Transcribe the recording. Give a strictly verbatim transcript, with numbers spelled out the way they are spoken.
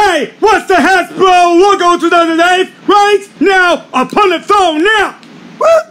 Hey, what's the Hasbro logo two thousand eight right now upon the phone now? What?